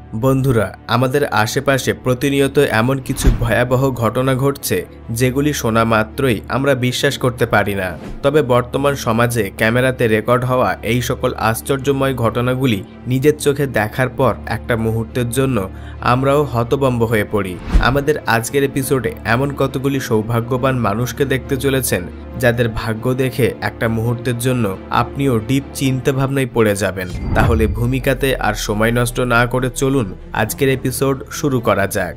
বন্ধুরা, আমাদের আশেপাশে প্রতিনিয়ত এমন কিছু ভয়াবহ ঘটনা ঘটছে যেগুলি শোনা মাত্রই আমরা বিশ্বাস করতে পারি না। তবে বর্তমান সমাজে ক্যামেরাতে রেকর্ড হওয়া এই সকল আশ্চর্যময় ঘটনাগুলি নিজের চোখে দেখার পর একটা মুহূর্তের জন্য আমরাও হতভম্ব হয়ে পড়ি। আমাদের আজকের এপিসোডে এমন কতগুলি সৌভাগ্যবান মানুষকে দেখতে চলেছেন যাদের ভাগ্য দেখে একটা মুহূর্তের জন্য আপনিও ডিপ চিন্তা ভাবনায় পড়ে যাবেন। তাহলে ভূমিকাতে আর সময় নষ্ট না করে চলুন আজকের এপিসোড শুরু করা যাক।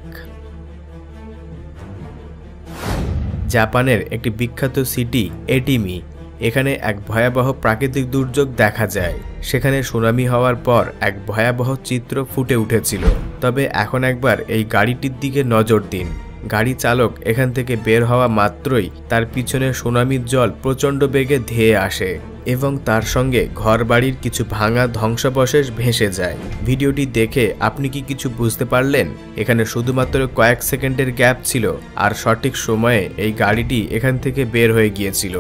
জাপানের একটি বিখ্যাত সিটি এটিমি, এখানে এক ভয়াবহ প্রাকৃতিক দুর্যোগ দেখা যায়। সেখানে সুনামি হওয়ার পর এক ভয়াবহ চিত্র ফুটে উঠেছিল। তবে এখন একবার এই গাড়িটির দিকে নজর দিন। গাড়ি চালক এখান থেকে বের হওয়া মাত্রই তার পিছনে সুনামির জল প্রচণ্ড বেগে ধেয়ে আসে এবং তার সঙ্গে ঘরবাড়ির কিছু ভাঙা ধ্বংসাবশেষ ভেসে যায়। ভিডিওটি দেখে আপনি কি কিছু বুঝতে পারলেন? এখানে শুধুমাত্র কয়েক সেকেন্ডের গ্যাপ ছিল আর সঠিক সময়ে এই গাড়িটি এখান থেকে বের হয়ে গিয়েছিল।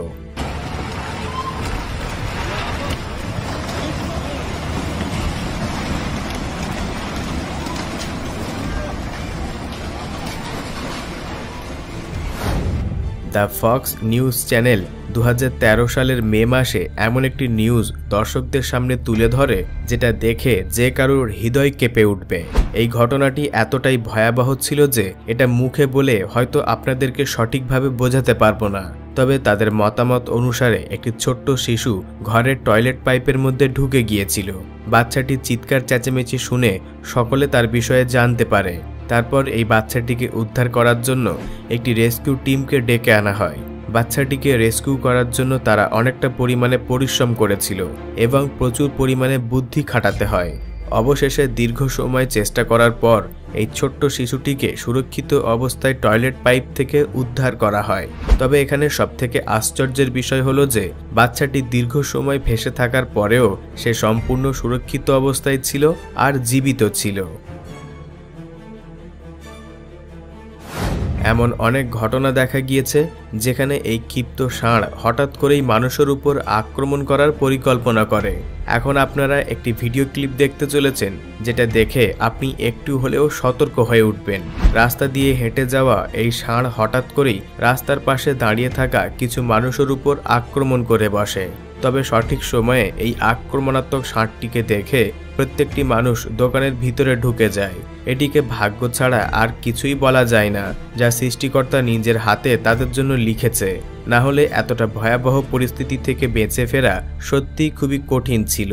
দ্য ফক্স নিউজ চ্যানেল 2013 সালের মে মাসে এমন একটি নিউজ দর্শকদের সামনে তুলে ধরে যেটা দেখে যে কারোর হৃদয় কেঁপে উঠবে। এই ঘটনাটি এতটাই ভয়াবহ ছিল যে এটা মুখে বলে হয়তো আপনাদেরকে সঠিকভাবে বোঝাতে পারবো না। তবে তাদের মতামত অনুসারে একটি ছোট্ট শিশু ঘরের টয়লেট পাইপের মধ্যে ঢুকে গিয়েছিল। বাচ্চাটি চিৎকার চেঁচামেচি শুনে সকলে তার বিষয়ে জানতে পারে। তারপর এই বাচ্চাটিকে উদ্ধার করার জন্য একটি রেস্কিউ টিমকে ডেকে আনা হয়। বাচ্চাটিকে রেস্কিউ করার জন্য তারা অনেকটা পরিমাণে পরিশ্রম করেছিল এবং প্রচুর পরিমাণে বুদ্ধি খাটাতে হয়। অবশেষে দীর্ঘ সময় চেষ্টা করার পর এই ছোট্ট শিশুটিকে সুরক্ষিত অবস্থায় টয়লেট পাইপ থেকে উদ্ধার করা হয়। তবে এখানে সবথেকে আশ্চর্যের বিষয় হলো যে বাচ্চাটি দীর্ঘ সময় ভেসে থাকার পরেও সে সম্পূর্ণ সুরক্ষিত অবস্থায় ছিল আর জীবিত ছিল। এমন অনেক ঘটনা দেখা গিয়েছে যেখানে এই ক্ষিপ্ত ষাঁড় হঠাৎ করেই মানুষের উপর আক্রমণ করার পরিকল্পনা করে। এখন আপনারা একটি ভিডিও ক্লিপ দেখতে চলেছেন যেটা দেখে আপনি একটু হলেও সতর্ক হয়ে উঠবেন। রাস্তা দিয়ে হেঁটে যাওয়া এই ষাঁড় হঠাৎ করেই রাস্তার পাশে দাঁড়িয়ে থাকা কিছু মানুষের উপর আক্রমণ করে বসে। তবে সঠিক সময়ে এই আক্রমণাত্মক ষাঁড়টিকে দেখে প্রত্যেকটি মানুষ দোকানের ভিতরে ঢুকে যায়। এটিকে ভাগ্য ছাড়া আর কিছুই বলা যায় না, যা সৃষ্টিকর্তা নিজের হাতে তাদের জন্য লিখেছে। না হলে এতটা ভয়াবহ পরিস্থিতি থেকে বেঁচে ফেরা সত্যিই খুবই কঠিন ছিল।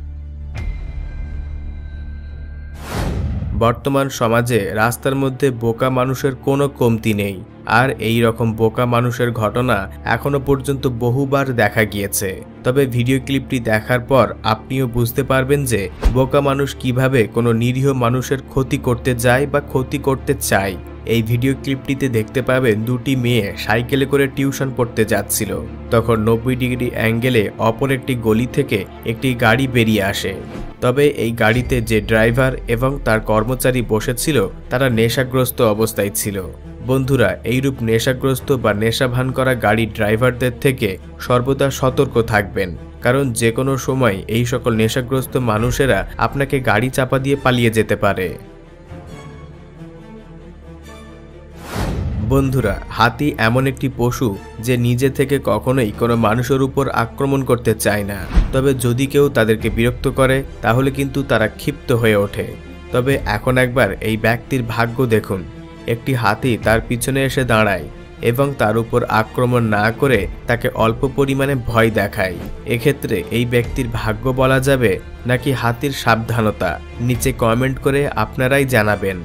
বর্তমান সমাজে রাস্তার মধ্যে বোকা মানুষের কোনো কমতি নেই, আর এই রকম বোকা মানুষের ঘটনা এখনো পর্যন্ত বহুবার দেখা গিয়েছে। তবে ভিডিও ক্লিপটি দেখার পর আপনিও বুঝতে পারবেন যে বোকা মানুষ কিভাবে কোনো নিরীহ মানুষের ক্ষতি করতে যায় বা ক্ষতি করতে চায়। এই ভিডিও ক্লিপটিতে দেখতে পাবেন দুটি মেয়ে সাইকেলে করে টিউশন পড়তে যাচ্ছিল। তখন 90 ডিগ্রি অ্যাঙ্গেলে অপর একটি গলি থেকে একটি গাড়ি বেরিয়ে আসে। তবে এই গাড়িতে যে ড্রাইভার এবং তার কর্মচারী বসেছিল তারা নেশাগ্রস্ত অবস্থায় ছিল। বন্ধুরা, এইরূপ নেশাগ্রস্ত বা নেশা ভান করা গাড়ির ড্রাইভারদের থেকে সর্বদা সতর্ক থাকবেন, কারণ যে কোনো সময় এই সকল নেশাগ্রস্ত মানুষেরা আপনাকে গাড়ি চাপা দিয়ে পালিয়ে যেতে পারে। বন্ধুরা, হাতি এমন একটি পশু যে নিজে থেকে কখনোই কোনো মানুষের উপর আক্রমণ করতে চায় না। তবে যদি কেউ তাদেরকে বিরক্ত করে তাহলে কিন্তু তারা ক্ষিপ্ত হয়ে ওঠে। তবে এখন একবার এই ব্যক্তির ভাগ্য দেখুন। একটি হাতি তার পিছনে এসে দাঁড়ায় এবং তার উপর আক্রমণ না করে তাকে অল্প পরিমাণে ভয় দেখায়। এক্ষেত্রে এই ব্যক্তির ভাগ্য বলা যাবে নাকি হাতির সাবধানতা? নিচে কমেন্ট করে আপনারাই জানাবেন।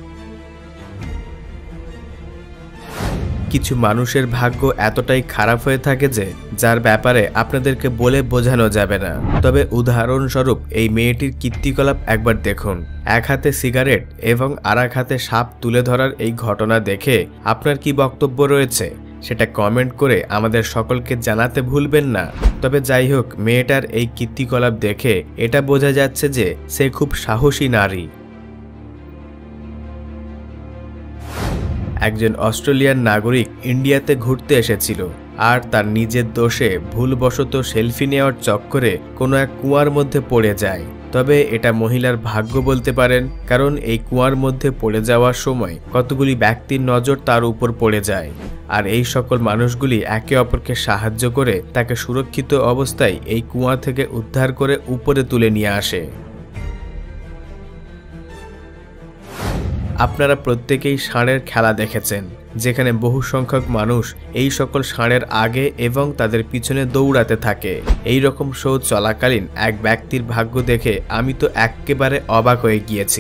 কিছু মানুষের ভাগ্য এতটাই খারাপ হয়ে থাকে যে যার ব্যাপারে আপনাদেরকে বলে বোঝানো যাবে না। তবে উদাহরণস্বরূপ এই মেয়েটির কীর্তিকলাপ একবার দেখুন। এক হাতে সিগারেট এবং আর এক হাতে সাপ তুলে ধরার এই ঘটনা দেখে আপনার কি বক্তব্য রয়েছে সেটা কমেন্ট করে আমাদের সকলকে জানাতে ভুলবেন না। তবে যাই হোক, মেয়েটার এই কীর্তিকলাপ দেখে এটা বোঝা যাচ্ছে যে সে খুব সাহসী নারী। একজন অস্ট্রেলিয়ান নাগরিক ইন্ডিয়াতে ঘুরতে এসেছিল আর তার নিজের দোষে ভুলবশত সেলফি নেওয়ার চক্করে কোনো এক কুয়ার মধ্যে পড়ে যায়। তবে এটা মহিলার ভাগ্য বলতে পারেন, কারণ এই কুয়ার মধ্যে পড়ে যাওয়ার সময় কতগুলি ব্যক্তির নজর তার উপর পড়ে যায়, আর এই সকল মানুষগুলি একে অপরকে সাহায্য করে তাকে সুরক্ষিত অবস্থায় এই কুয়া থেকে উদ্ধার করে উপরে তুলে নিয়ে আসে। আপনারা প্রত্যেকেই ষাঁড়ের খেলা দেখেছেন, যেখানে বহু সংখ্যক মানুষ এই সকল ষাঁড়ের আগে এবং তাদের পিছনে দৌড়াতে থাকে। এই রকম শো চলাকালীন এক ব্যক্তির ভাগ্য দেখে আমি তো একেবারে অবাক হয়ে গিয়েছি।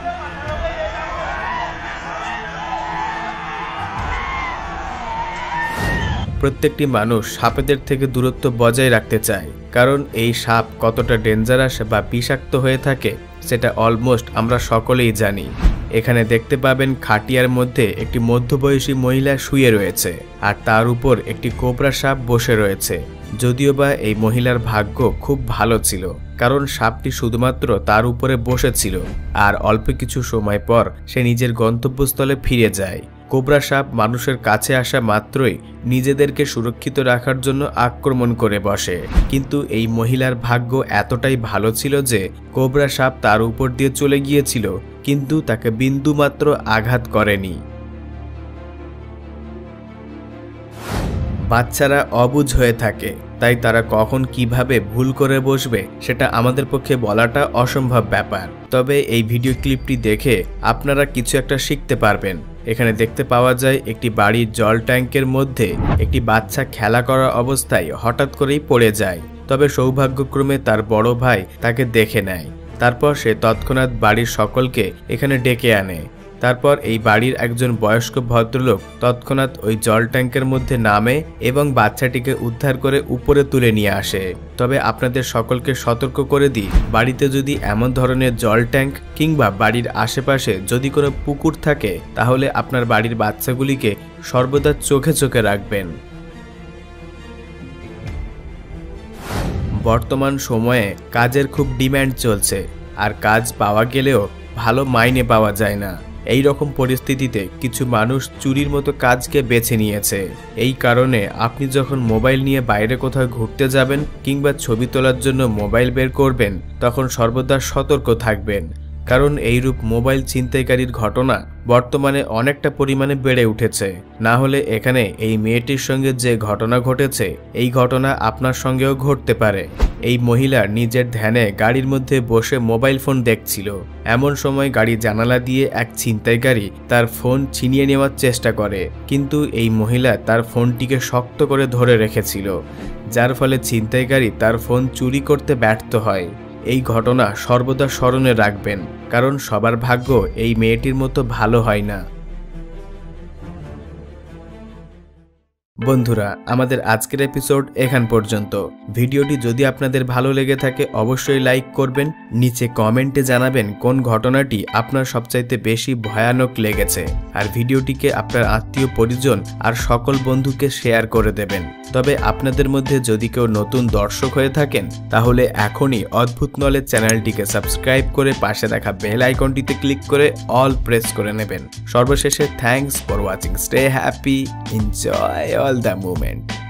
প্রত্যেকটি মানুষ সাপেদের থেকে দূরত্ব বজায় রাখতে চায়, কারণ এই সাপ কতটা ডেঞ্জারাস বা বিষাক্ত হয়ে থাকে সেটা অলমোস্ট আমরা সকলেই জানি। এখানে দেখতে পাবেন খাটিয়ার মধ্যে একটি মধ্যবয়সী মহিলা শুয়ে রয়েছে, আর তার উপর একটি কোবরা সাপ বসে রয়েছে। যদিও বা এই মহিলার ভাগ্য খুব ভালো ছিল, কারণ সাপটি শুধুমাত্র তার উপরে বসেছিল, আর অল্প কিছু সময় পর সে নিজের গন্তব্যস্থলে ফিরে যায়। কোবরা সাপ মানুষের কাছে আসা মাত্রই নিজেদেরকে সুরক্ষিত রাখার জন্য আক্রমণ করে বসে, কিন্তু এই মহিলার ভাগ্য এতটাই ভালো ছিল যে কোবরা সাপ তার উপর দিয়ে চলে গিয়েছিল, কিন্তু তাকে বিন্দুমাত্র আঘাত করেনি। বাচ্চারা অবুঝ হয়ে থাকে, তাই তারা কখন কিভাবে ভুল করে বসবে সেটা আমাদের পক্ষে বলাটা অসম্ভব ব্যাপার। তবে এই ভিডিও ক্লিপটি দেখে আপনারা কিছু একটা শিখতে পারবেন। এখানে দেখতে পাওয়া যায় একটি বাড়ির জল ট্যাঙ্কের মধ্যে একটি বাচ্চা খেলা করা অবস্থায় হঠাৎ করেই পড়ে যায়, তবে সৌভাগ্যক্রমে তার বড় ভাই তাকে দেখে নেয়। তারপর সে তৎক্ষণাৎ বাড়ির সকলকে এখানে ডেকে আনে। তারপর এই বাড়ির একজন বয়স্ক ভদ্রলোক তৎক্ষণাৎ ওই জল ট্যাঙ্কের মধ্যে নামে এবং বাচ্চাটিকে উদ্ধার করে উপরে তুলে নিয়ে আসে। তবে আপনাদের সকলকে সতর্ক করে দিই, বাড়িতে যদি এমন ধরনের জল ট্যাঙ্ক কিংবা বাড়ির আশেপাশে যদি কোনো পুকুর থাকে, তাহলে আপনার বাড়ির বাচ্চাগুলিকে সর্বদা চোখে চোখে রাখবেন। বর্তমান সময়ে কাজের খুব ডিম্যান্ড চলছে, আর কাজ পাওয়া গেলেও ভালো মাইনে পাওয়া যায় না। এই রকম পরিস্থিতিতে কিছু মানুষ চুরির মতো কাজকে বেছে নিয়েছে। এই কারণে আপনি যখন মোবাইল নিয়ে বাইরে কোথাও ঘুরতে যাবেন কিংবা ছবি তোলার জন্য মোবাইল বের করবেন, তখন সর্বদা সতর্ক থাকবেন, কারণ এইরূপ মোবাইল ছিনতাইকারীর ঘটনা বর্তমানে অনেকটা পরিমাণে বেড়ে উঠেছে। না হলে এখানে এই মেয়েটির সঙ্গে যে ঘটনা ঘটেছে, এই ঘটনা আপনার সঙ্গেও ঘটতে পারে। এই মহিলা নিজের ধ্যানে গাড়ির মধ্যে বসে মোবাইল ফোন দেখছিল। এমন সময় গাড়ি জানালা দিয়ে এক ছিনতাইকারী তার ফোন ছিনিয়ে নেওয়ার চেষ্টা করে, কিন্তু এই মহিলা তার ফোনটিকে শক্ত করে ধরে রেখেছিল, যার ফলে ছিনতাইকারী তার ফোন চুরি করতে ব্যর্থ হয়। এই ঘটনা সর্বদা স্মরণে রাখবেন, কারণ সবার ভাগ্য এই মেয়েটির মতো ভালো হয় না। বন্ধুরা, আমাদের আজকের এপিসোড এখান পর্যন্ত। ভিডিওটি যদি আপনাদের ভালো লেগে থাকে অবশ্যই লাইক করবেন, নিচে কমেন্টে জানাবেন কোন ঘটনাটি আপনার সবচাইতে বেশি ভয়ানক লেগেছে, আর ভিডিওটিকে আপনার আত্মীয় পরিজন আর সকল বন্ধুকে শেয়ার করে দেবেন। তবে আপনাদের মধ্যে যদি কেউ নতুন দর্শক হয়ে থাকেন, তাহলে এখনই অদ্ভুত নলেজ চ্যানেলটিকে সাবস্ক্রাইব করে পাশে রাখা বেল আইকনটিতে ক্লিক করে অল প্রেস করে নেবেন। সর্বশেষে thanks for watching, stay happy, enjoy all the moment.